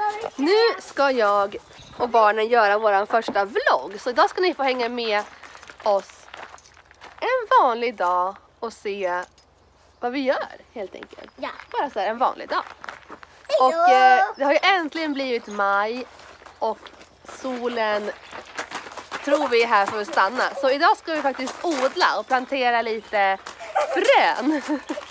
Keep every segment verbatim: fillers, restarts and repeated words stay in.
Nu ska jag och barnen göra vår första vlogg. Så idag ska ni få hänga med oss en vanlig dag och se vad vi gör helt enkelt. Ja. Bara så här en vanlig dag. Hejdå! Och eh, det har ju äntligen blivit maj och solen tror vi är här för att stanna. Så idag ska vi faktiskt odla och plantera lite frön.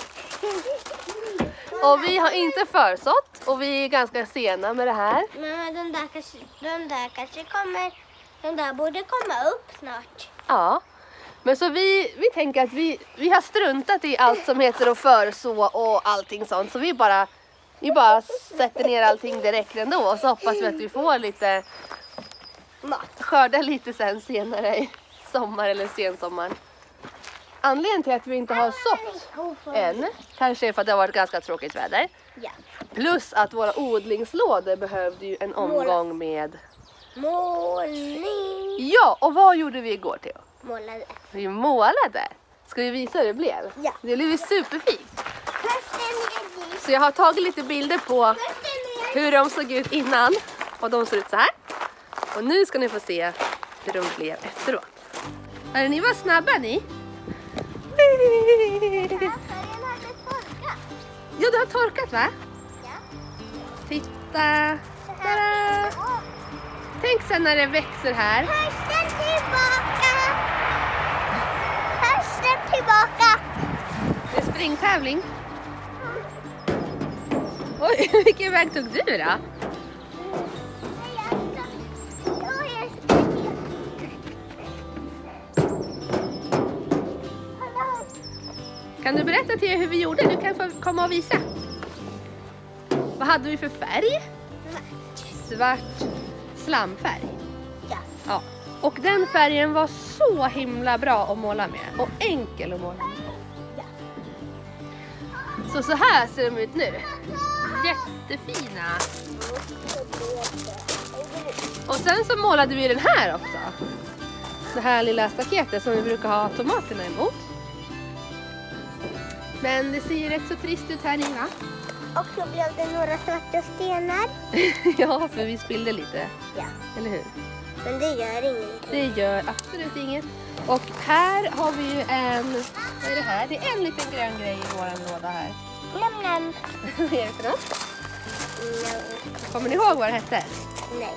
Och vi har inte försått och vi är ganska sena med det här. Men de där kanske, de där kanske kommer, de där borde komma upp snart. Ja, men så vi, vi tänker att vi, vi har struntat i allt som heter att förså och allting sånt. Så vi bara, vi bara sätter ner allting direkt ändå och så hoppas vi att vi får lite mat. Skörda lite sen senare i sommar eller sensommar. Anledningen till att vi inte har sått än kanske är för att det har varit ganska tråkigt väder. Ja. Plus att våra odlingslådor behövde ju en omgång med Målning. Ja, och vad gjorde vi igår Theo? Målade. Vi målade. Ska vi visa hur det blev? Ja. Det blev ju superfint. Först en Så jag har tagit lite bilder på hur de såg ut innan. Och de ser ut så här. Och nu ska ni få se hur de blev efteråt. Är ni var snabba ni? Ja, det har torkat va? Ja. Titta. Tada. Tänk sen när det växer här. Hösten tillbaka. Hösten tillbaka. Det är springtävling. Oj, vilken väg tog du då? Kan du berätta till er hur vi gjorde? Du kan få komma och visa. Vad hade vi för färg? Svart slamfärg. Ja. Ja. Och den färgen var så himla bra att måla med. Och enkel att måla med. Ja. Så så här ser de ut nu. Jättefina. Och sen så målade vi den här också. Det här lilla staketet som vi brukar ha tomaterna emot. Men det ser ju rätt så trist ut här nu va? Och så blev det några svarta stenar. Ja, för vi spillde lite. Ja. Eller hur? Men det gör ingenting. Det gör absolut inget. Och här har vi ju en... Vad är det här? Det är en liten grön grej i våran låda här. Nam, nam. Vad är det för något? No. Kommer ni ihåg vad det hette? Nej.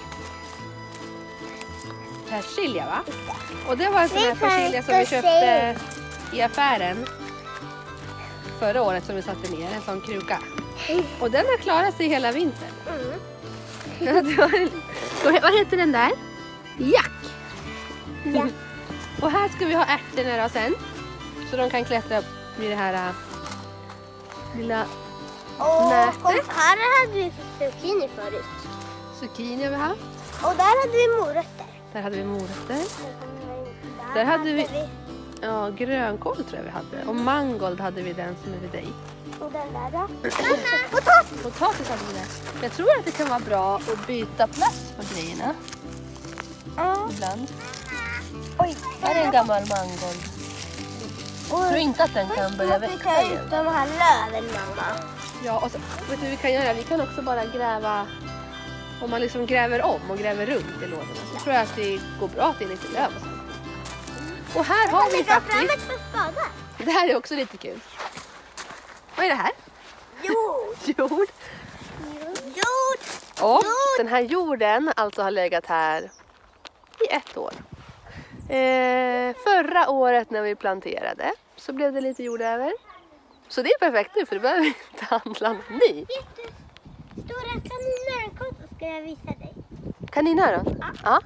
Persilja va? Och det var en sån här Det är persilja som vi för köpte i affären förra året som vi satte ner, en sån kruka. Och den har klarat sig hela vintern. Mm. Ja, det var en... Vad heter den där? Jack! Ja. Och här ska vi ha ärtorna då sen. Så de kan klättra vid det här äh, lilla Och nätet. här hade vi zucchini förut. Zucchini har vi haft. Och där hade vi morötter. Där hade vi morötter. Där, Där hade vi... Ja, grönkål tror jag vi hade. Och mangold hade vi den som är vid dig. Och den där då? Potatis! Potatis hade vi där. Jag tror att det kan vara bra att byta plats på grejerna. Ja. Ibland. Oj. Här är en gammal mangold. Jag tror inte att den kan börja Vi växa tar ut igen. de här löven, mamma. Ja, och så, vet du vad vi kan göra? Vi kan också bara gräva, om man liksom gräver om och gräver runt i lådorna. Så tror jag att det går bra att det är lite löv och sånt. Och här har vi Lägga fram faktiskt, ett för spadar. det här är också lite kul. Vad är det här? Jord. Jord. Jord. Och den här jorden alltså har legat här i ett år. Eh, förra året när vi planterade så blev det lite jord över. Så det är perfekt nu för du behöver inte handla någon ny. Stora kaninöron ska jag visa dig. Kaninöron? Ja.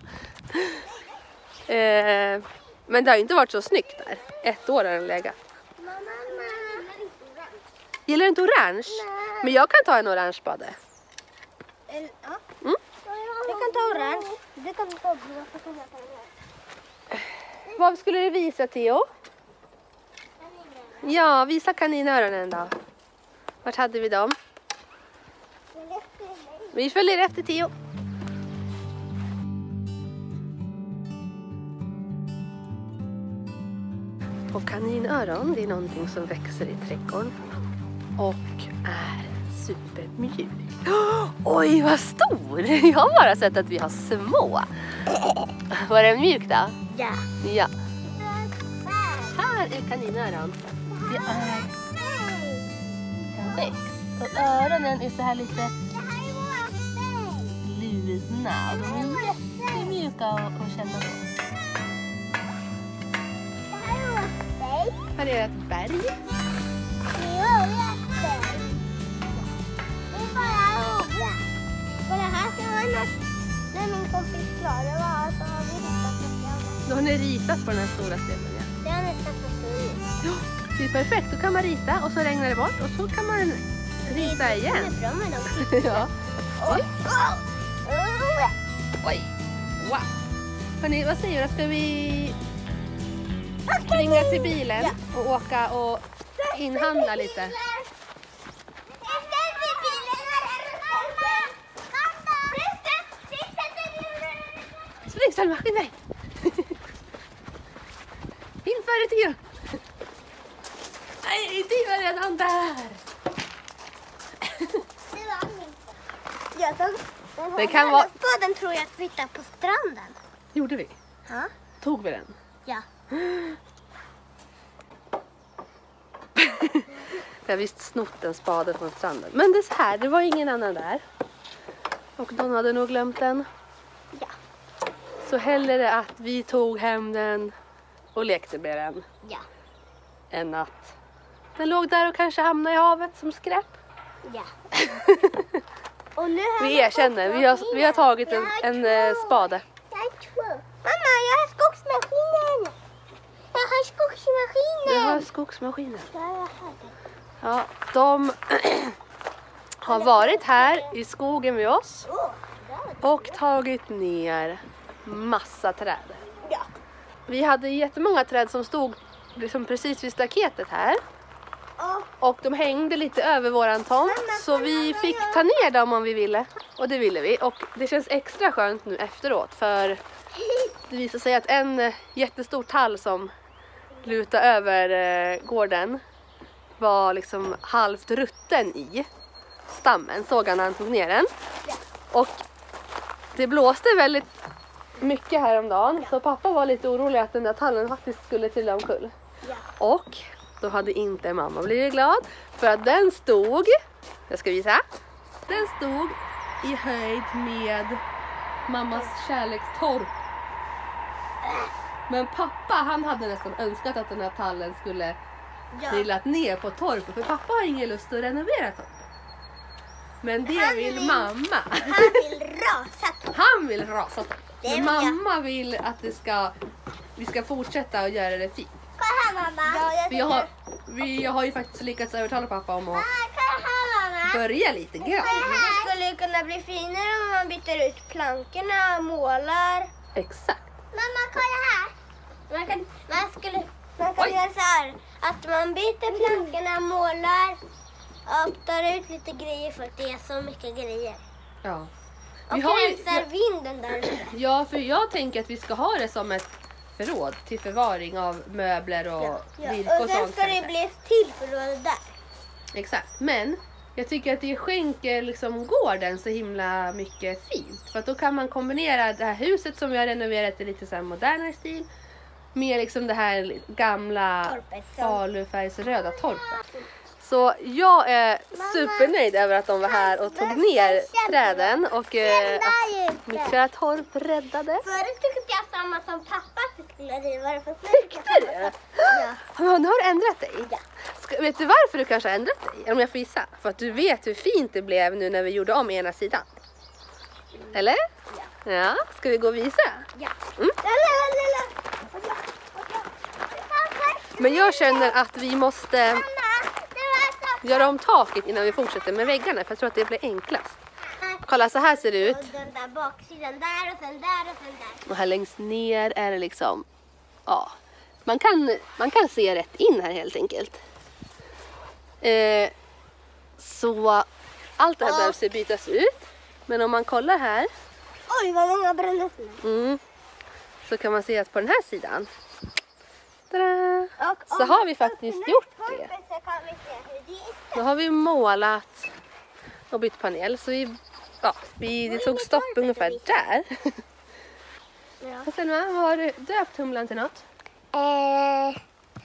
Eh, men det har ju inte varit så snyggt där. Ett år har den legat. Mamma. Gillar du inte orange? Nej. Men jag kan ta en orange spade. En, ja. Mm. Jag kan ta orange. Du kan ta blå. Så kan jag ta den här. Vad skulle du visa, Theo? Ja, visa kaninöronen då. Vart hade vi dem? Vi följer efter Theo. Och kaninöron, det är någonting som växer i trädgården och är supermjuk. Oj, vad stor! Jag har bara sett att vi har små. Var den mjuk då? Ja. Ja. Här är kaninöron. Det är en växt. Och öronen är så här lite luna. Och de är jättemjuka att känna på. Här är ett berg. Kolla här ser man att när min kompis Klara var så har vi ritat mycket. Då har ni ritat på den här stora stenen, ja. Det är nästan så fint. Ja, det är perfekt. Då kan man rita och så regnar det bort och så kan man rita igen. Det är bra med dem. Ja. Oj. Oj. Wow. Hörrni, vad säger du? Ska vi springa till bilen och åka och inhandla lite? Spring, Selma, skynda dig! Inför det till! Nej, det var redan där! Ja, den, den, Det kan vara... den tror jag att vi hittade på stranden. Gjorde vi? Ja. Tog vi den? Ja. Jag har visst snott en spade från stranden. Men det är så här, det var ingen annan där. Och de hade nog glömt den. Ja. Så hellre att vi tog hem den och lekte med den. Ja. Än att den låg där och kanske hamnade i havet som skräp. Ja. Och nu har Vi erkänner, vi har, vi har tagit en, en eh, spade. Jag har två. Mamma, jag har skogsmaskinen. Jag har skogsmaskinen. Du har skogsmaskinen. Ja, jag har den. Ja, de har varit här i skogen med oss Åh, och tagit ner massa träd. ja. Vi hade jättemånga träd som stod liksom precis vid staketet här. Och Och de hängde lite över våran tomt, så vi fick ta ner dem om vi ville. Och det ville vi. Och det känns extra skönt nu efteråt, för det visar sig att en eh, jättestor tall som lutar över eh, gården var liksom halvt rutten i stammen. Såg han när han tog ner den. Och det blåste väldigt mycket häromdagen, så pappa var lite orolig att den där tallen faktiskt skulle trilla omkull. ja. Och då hade inte mamma blivit glad, för att den stod, jag ska visa, den stod i höjd med mammas kärlekstorp. Men pappa, han hade nästan önskat att den här tallen skulle Ja. trillat ner på torpet, för pappa har ingen lust att renovera torpet. Men det Han vill vill- mamma. Han vill rasa. Han vill rasa torpet. Det Men vill jag. mamma vill att det ska, vi ska fortsätta och göra det fint. Kolla här, mamma. Ja, jag Vi har, vi, jag har ju faktiskt lyckats övertala pappa om att Kolla här, mamma. börja lite grann. Det skulle ju kunna bli finare om man byter ut plankorna och målar. Exakt. Mamma, kolla här. Man kan, man skulle, man kan Oj. göra så här. Att man byter plankorna, målar och tar ut lite grejer för att det är så mycket grejer. Ja. Och Vi har ju, rensar vinden där. ja, för jag tänker att vi ska ha det som ett förråd till förvaring av möbler och Ja. virke Och och sen sånt. ska det kanske. bli ett till förråd där. Exakt. Men jag tycker att det skänker liksom gården så himla mycket fint. För att då kan man kombinera det här huset som vi har renoverat i lite så här modernare stil med liksom det här gamla Torpet. falufärgsröda torpet. Så jag är supernöjd över att de var här och tog ner träden och eh, att mitt kära torp räddades. Förut tyckte jag samma som pappa att vi skulle riva det. Tyckte du? Ja. Ja, nu har du ändrat dig. Ja. Ska, vet du varför du kanske har ändrat dig? Om jag får gissa. För att du vet hur fint det blev nu när vi gjorde om ena sidan. Eller? Ja. Ja, ska vi gå och visa? Ja. Mm. Men jag känner att vi måste göra om taket innan vi fortsätter med väggarna. För jag tror att det blir enklast. Kolla, så här ser det ut. Och den där baksidan där och sen där och sen där. Och här längst ner är det liksom, ja, man kan, man kan se rätt in här helt enkelt. Eh, så allt det här Ja. behövs ju bytas ut. Men om man kollar här, Oj, vad många brännor. mm, så kan man se att på den här sidan, tada, Och så om har vi man faktiskt öppnar gjort torpet det. så kan vi se hur det är. Då har vi målat och bytt panel. Så vi, ja, vi, det tog stopp ungefär där. Ja. Och sen, vad har du döpt humlan till något? Eh,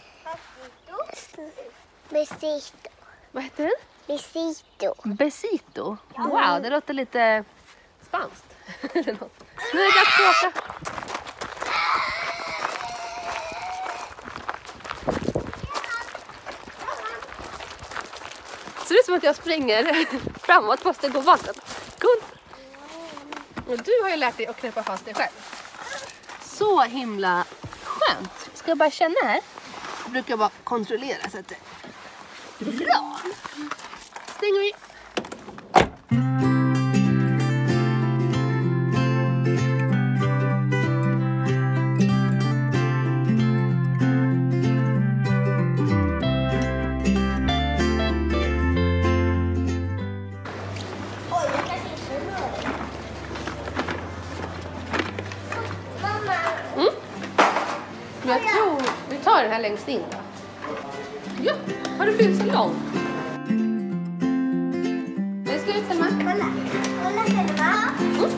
besito. Vad heter den? Besito. Besito. Wow, det låter lite spanskt. Eller något. Nu är det dags att åka. Ser ut som att jag springer framåt fast det går vattnet. Cool. Och du har ju lärt dig att knäppa fast dig själv. Så himla skönt. Ska jag bara känna här? Jag brukar bara kontrollera så att det är bra. Stänger vi. Jag tror vi tar den här längst in då. Ja, har du blivit så lång? Det ska ut, Selma. Kolla. Kolla, Selma. Mm.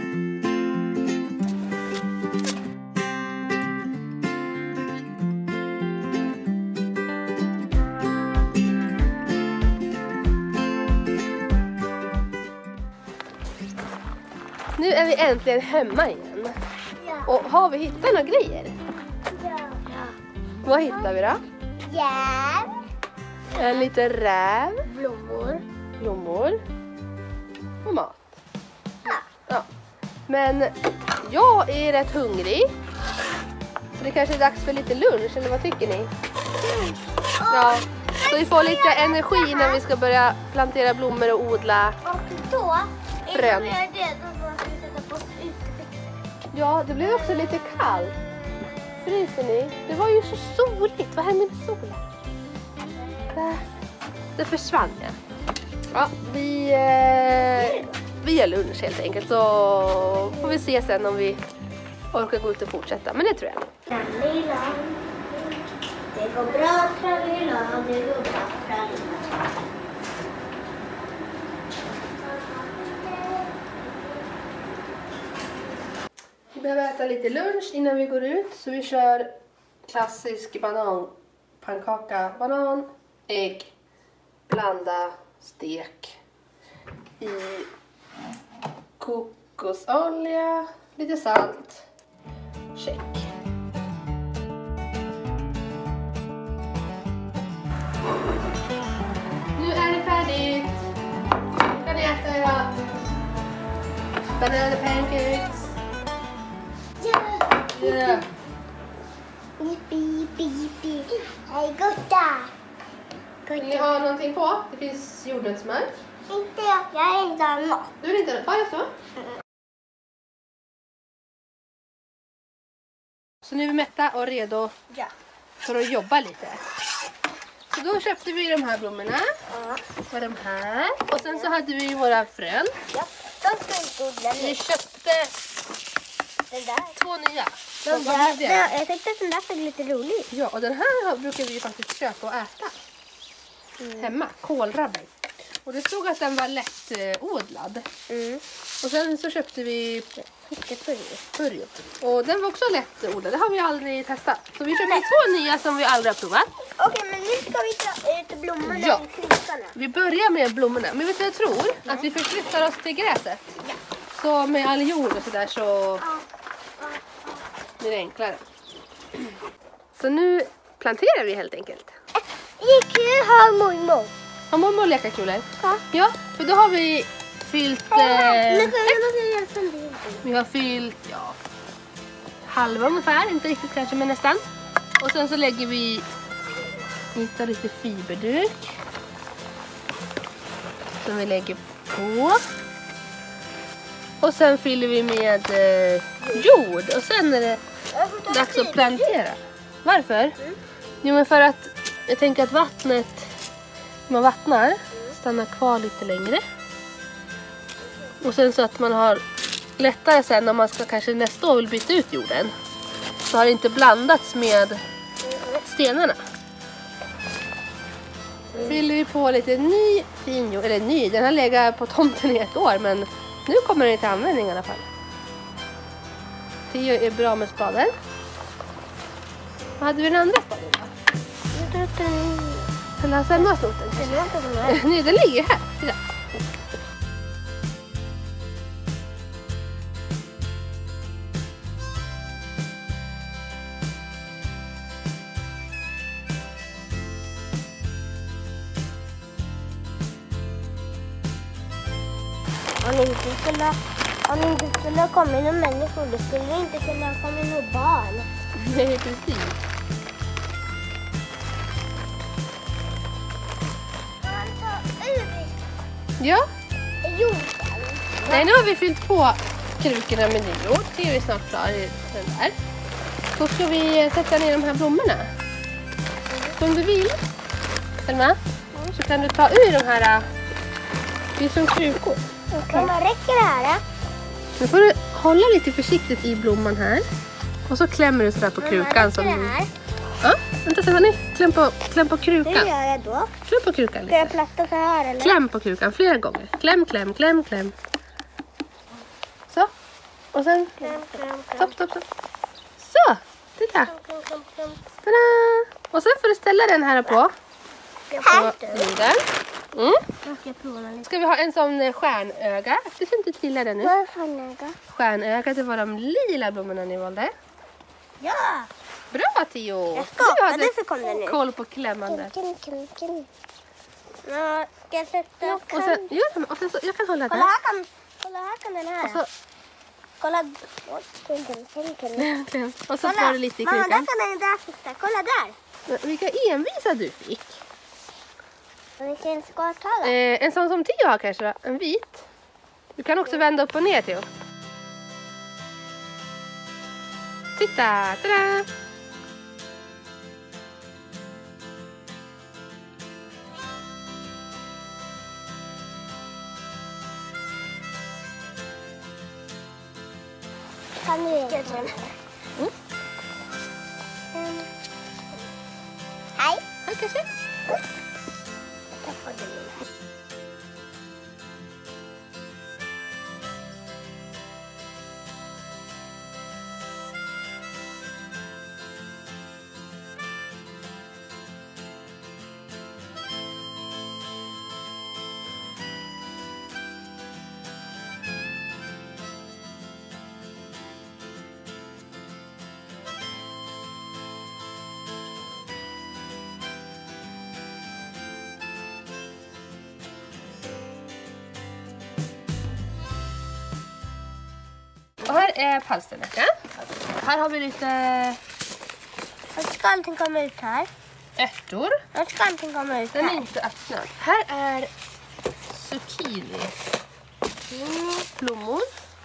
Nu är vi äntligen hemma igen. Ja. Och har vi hittat några grejer? Ja. Vad hittar vi då? Järn. En liten räv, Blommor. blommor och mat. Ja. Ja. Men jag är rätt hungrig. Så det kanske är dags för lite lunch, eller vad tycker ni? Ja, så vi får lite energi när vi ska börja plantera blommor och odla. Och då är Frön. jag redo för att vi sätta på utebyxor. Ja, det blev också lite kallt. Fryser ni? Det var ju så soligt. Vad hände med solen? Det, det försvann ja. Ja, vi, eh, vi gör lunch helt enkelt. Så får vi se sen om vi orkar gå ut och fortsätta. Men det tror jag. Trallila. Det går bra, trallila. Det går bra, trallila. Vi behöver äta lite lunch innan vi går ut. Så vi kör klassisk bananpannkaka. Banan, ägg, blanda, stek i kokosolja, lite salt, check. Nu är det färdigt. Nu kan ni äta era banana pancakes. Yeah. Jippi, jippi, jippi. Hej, gotta. Vill ni ha någonting på? Det finns jordnötssmör. Inte jag. Jag är inte har något. Du vill inte ha det? Ja, jag så. Så nu är vi mätta och redo Ja. för att jobba lite. Så då köpte vi de här blommorna. Ja. Och de här. Och sen så hade vi våra frön. Ja. De ska inte odla Vi nu. köpte Den där. två nya. Den Vad där. blev det? Jag tänkte att den där såg lite rolig ut. Ja, och den här brukar vi ju faktiskt köpa och äta. Hemma. Kålrabben. Och det stod att den var lättodlad. Mm. Och sen så köpte vi Fiskepurjo. purjo. Och den var också lättodlad. Det har vi aldrig testat. Så vi köpte två nya som vi aldrig har provat. Okej, men nu ska vi ta ut blommorna Ja. i krukorna. Vi börjar med blommorna. Men vet du vad jag tror? Att vi förflyttar oss till gräset. Ja. Så med all jord och sådär så Ja. Ja. blir det enklare. Så nu planterar vi helt enkelt. Gick ju ha mormor. Har mormor lekarkulor? Ja. Ja, för då har vi fyllt... Eh, Nu kan jag hjälpa dig. vi har fyllt, ja, halva ungefär. Inte riktigt kanske, men nästan. Och sen så lägger vi hittar lite fiberduk. Som vi lägger på. Och sen fyller vi med eh, jord. Och sen är det dags att plantera. Varför? Jo, men för att jag tänker att vattnet, när man vattnar, stannar kvar lite längre. Och sen så att man har lättare sen om man ska kanske nästa år vill byta ut jorden. Så har det inte blandats med stenarna. fyller vi på lite ny fin jord. Eller ny, den har legat på tomten i ett år. Men nu kommer den till användning i alla fall. Theo är bra med spaden. Vad hade vi den andra spaden då? Den har sen snott den. Nej, den ligger här. Titta. Om det inte skulle, om det inte skulle komma några människor, då skulle det inte kunna komma några barn. Nej, precis. Ja. Jorden. Nej, nu har vi fyllt på krukorna med ny jord. Det är vi snart klar i den där. Då ska vi sätta ner de här blommorna. Så om du vill, Selma, så kan du ta ur de här. Det är som krukor. Okej. Vad räcker det här? Nu får du hålla lite försiktigt i blomman här. Och så klämmer du sådär på krukan. Som det här? Ja, vänta så hörni. Kläm på, kläm på Det krukan. gör jag då. Kläm på krukan Ska jag lite. platta så här eller? Kläm på krukan flera gånger. Kläm, kläm, kläm, kläm. Så. Och sen. Kläm, kläm, kläm. Stopp, stopp, stopp. Så. Titta. Kläm, kläm, kläm. Tada! Och sen får du ställa den här på. Här. På jorden. Mm. Jag ska prova lite. Ska vi ha en sån stjärnöga. Du ser inte trilla den nu. Vad är fan? Stjärnöga, det var de lila blommorna ni valde. Ja! Bra Theo! Jag Du skapade hade så kom det nu. koll på klämmande. Kim, kim, kim. Ja, ska jag sätta... Och sen, ja, och sen så, jag kan hålla Kolla där. här kan, kolla här kan den här. Och så, Kolla. Oj, kim, kim, kim, kim. kläm. Och så Kolla. får du lite i Mamma, där krukan. kan den där sitta. Kolla där. Men vilka envisa du fick. Vilken ska jag ta då? Eh, en sån som Theo har kanske då. En vit. Du kan också vända upp och ner Theo. Titta! Tada! Kan du göra den? Mm. Mm. Hej. Här kanske. Tappade min. Och här är palsternäckan. Här har vi lite Vart ska allting komma ut här? ärtor. Vart ska allting komma ut Den är här? inte öppnad. Här är zucchini. Mm, blommor.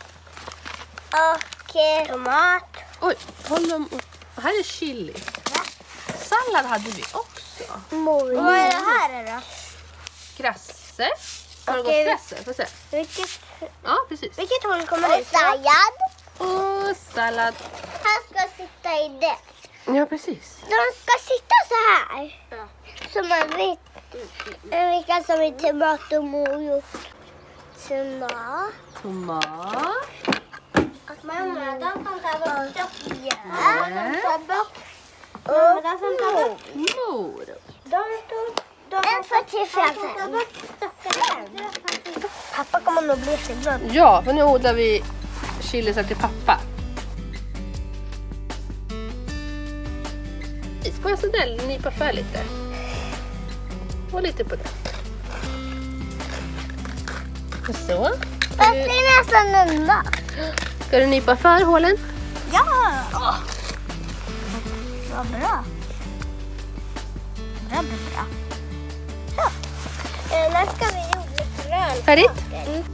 Och eh, tomat. Oj, håll dem upp. Och här är chili. Sallad hade vi också. Morot. Vad är det här då? Grasse. Smörgåsgrasse, får se. Vilket, Ja, precis. vilket håll kommer det ut? Sallad. Och sallad. Han ska sitta i det. Ja, precis. De ska sitta så här. Ja. Så man vet vilka som är tomat och morot. Tomat. Tomat. Mamma, de kan ta bort dem. Ja, Nej. de tar bort. Mamma, de kan ta bort. Morot. De tog... En, två, tre, fyra, fem. Pappa kommer nog bli så glad. Ja, för nu odlar vi chilisar till pappa. Får jag sådär nypa för lite? Och lite på det. Och så. Fast det är nästan enda. Ska du nypa för hålen? Ja! Oh. Vad bra. Bra, bra, bra. Så. Eh, när ska vi odla grönt? Färdigt? Mm.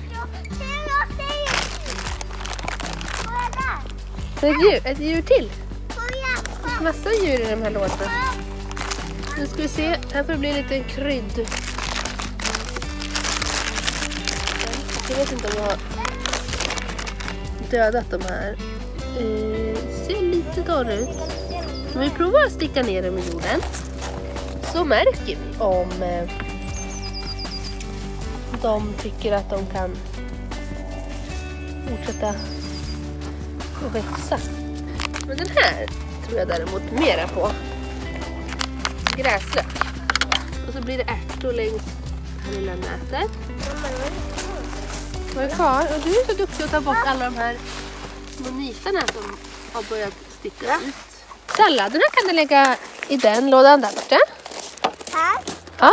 Det är ett djur, ett djur till. Massa djur i de här lådorna. Nu ska vi se, här får det bli lite krydd. Jag vet inte om jag har dödat de här. Eh, ser lite torr ut. Men vi provar att sticka ner dem i jorden. Så så märker vi om eh, de tycker att de kan fortsätta att växa. Men den här tror jag däremot mera på gräslök. Och så blir det ärtor längs det här lilla nätet. Vad är kvar? Och du är så duktig att ta bort alla de här små nitarna som har börjat sticka ut. Salladen kan du lägga i den lådan där borta. Här? Ja.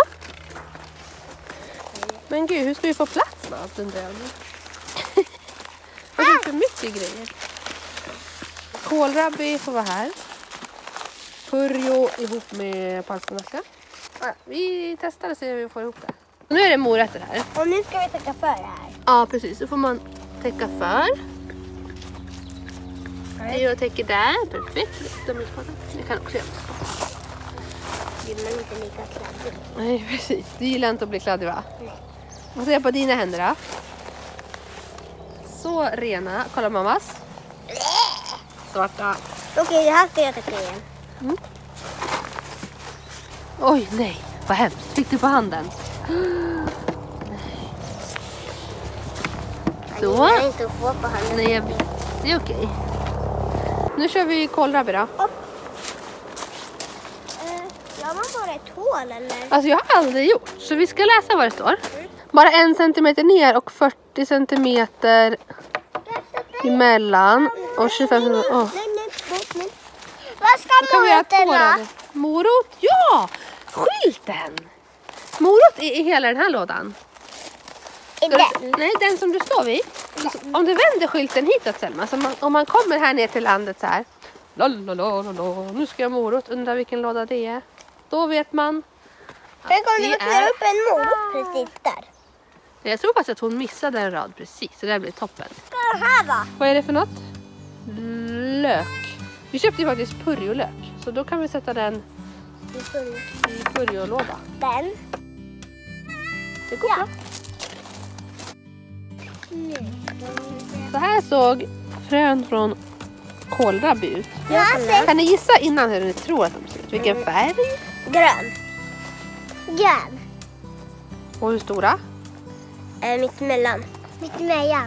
Men gud, hur ska vi få plats med allt undrar jag nu? Det är för mycket grejer. Kålrabbi får vara här. Purjo ihop med palsternacka. Ja, vi testar och ser hur vi får ihop det. Nu är det morötter här. Och nu ska vi täcka för det här. Ja, precis. Så får man täcka för. Jag täcker där. Perfekt. Jag kan också göra. Gillar inte lika kladdig. Nej, precis. Du gillar inte att bli kladdig, va? Vad säger jag på dina händer då? Så rena. Kolla mammas. Svarta. Okej, det här ska jag täcka igen. Mm. Oj, nej. Vad hemskt. Fick du på handen? Så. Jag gillar inte att få på handen. Nej, jag vet. Det är okej. Nu kör vi kålrabbi då. Uh, gör man bara ett hål eller? Alltså jag har aldrig gjort. Så vi ska läsa vad det står. Bara en centimeter ner och fyrtio centimeter emellan. Och tjugofem centimeter. Oh. Vad ska morötterna? Morot, ja! Skylten! Morot är i hela den här lådan. I den? Nej, den som du står vid. Om du vänder skylten hitåt, Selma, så man, om man kommer här ner till landet så här. Lalalala, nu ska jag morot, undra vilken låda det är. Då vet man. Tänk om du det klär är... upp en morot precis där. Jag tror faktiskt att hon missade en rad precis, så det blir toppen. Ska det här vara? Vad är det för något? Lök. Vi köpte ju faktiskt purjolök, så då kan vi sätta den i purjolåda. Den? Det går Ja. bra. Så här såg frön från kålrabbi ut. Jag Kan ni gissa innan hur ni tror att de ser ut? Vilken färg? grön. Grön. Och hur stora? Äh, mitt emellan. Mitt emellan.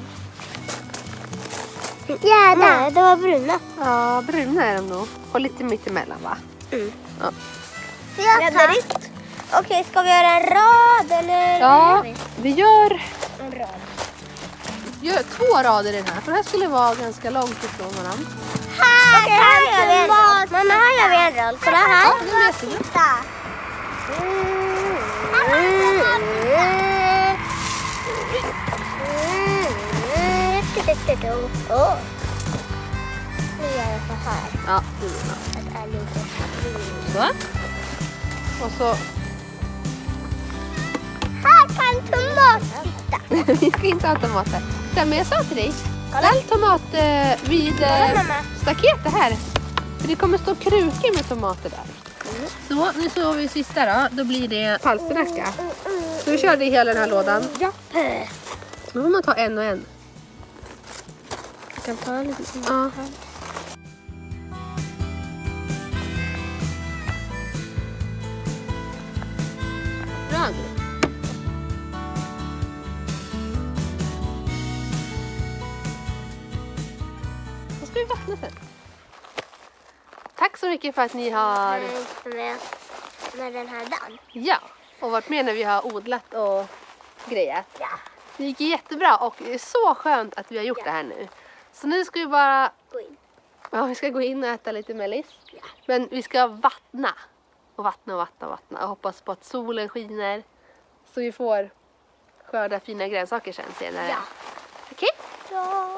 Ja, där. Det var bruna. Ja, bruna är de nog. Och lite mitt emellan, va? Mm. Ja. Jag tar rikt. Okej, ska vi göra en rad eller? Ja, vi gör, En rad. gör två rader i den här. För det här skulle vara ganska långt ifrån varandra. Här, okay, här gör vi en rad. Mamma, här gör vi en rad. Så det här. Ja, det är jättebra. Titta. Åh. Nu gör jag så här. Ja, det är bra. Att är lite Så. Och så... Här kan tomat sitta. Vi ska inte ha tomater. Men jag sa till dig, ställ tomat eh, vid eh, staketet här. För det kommer stå krukor med tomater där. Mm. Så, nu så vi sista då. Då blir det palsternacka. Så vi kör det i hela den här lådan. Ja. Nu får man ta en och en. Jag kan ta lite. Ja. Bra. Då ska vi vattna sen. Tack så mycket för att ni har Med, med den här dagen. ja, och varit med när vi har odlat och grejat. Ja. Det gick jättebra och det är så skönt att vi har gjort Ja. det här nu. Så nu ska vi bara Gå in. ja, vi ska gå in och äta lite mellis. Ja. Men vi ska vattna. Och vattna och vattna och vattna. Och hoppas på att solen skiner. Så vi får skörda fina grönsaker sen senare. Ja. Okej? Ja.